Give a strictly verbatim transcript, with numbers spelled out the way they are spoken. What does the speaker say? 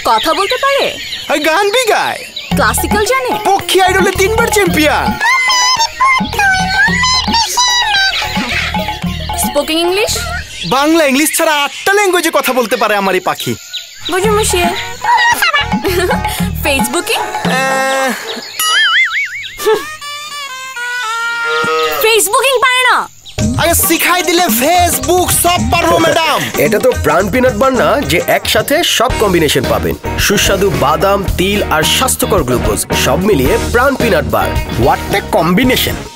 কথা বলতে পারে, আর গান বি গায়, ক্লাসিক্যাল জানে, পক্ষী আইডলে তিনবার champion, spoken English, Bangla English ছাড়া আটটা ল্যাঙ্গুয়েজে কথা বলতে পারে আমার এই পাখি। বুঝে মুশিয়ে ফেসবুকিং, ফেসবুকিং পারে না, আগে শিখাই দিলে ফেসবুক সব পারবো ম্যাডাম। এটা তো প্রাণ পিনাট বার না যে একসাথে সব কম্বিনেশন পাবেন, সুস্বাদু বাদাম, তিল আর স্বাস্থ্যকর গ্লুকোজ সব মিলিয়ে Pran peanut bar. What a combination.